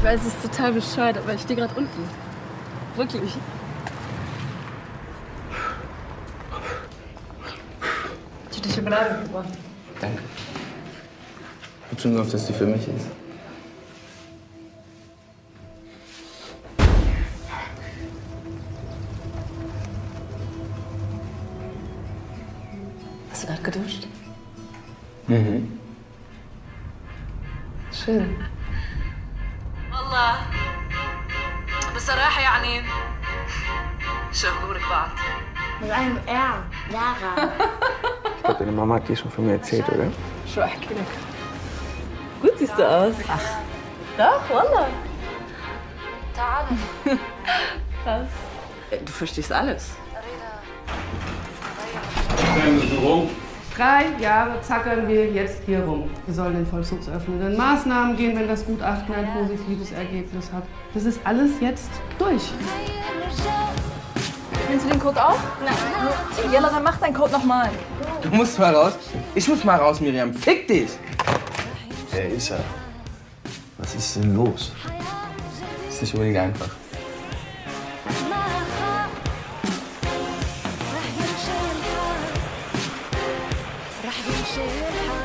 weiß, es ist total bescheuert, aber ich stehe gerade unten. Wirklich. Ich habe die Schokolade mitgebracht. Danke. Ich hab schon gehofft, dass die für mich ist. Hast du gerade geduscht? Mhm. Schön. والله بصراحة يعني شغلورك بعض. Mit einem R. Lara. Ich glaube, deine Mama hat dir schon von mir erzählt, oder? Schon echt gut siehst du aus. Ach. Doch, wallah. Krass. Du verstehst alles. 3 Jahre zackern wir jetzt hier rum. Wir sollen in vollzugsöffnenden Maßnahmen gehen, wenn das Gutachten ein positives Ergebnis hat. Das ist alles jetzt durch. Kennst du den Code auch? Nein. Jella, dann mach deinen Code nochmal. Du musst mal raus. Ich muss mal raus, Miriam. Fick dich! Wer ist er? Was ist denn los? Ist nicht unbedingt einfach. راح يمشي الحال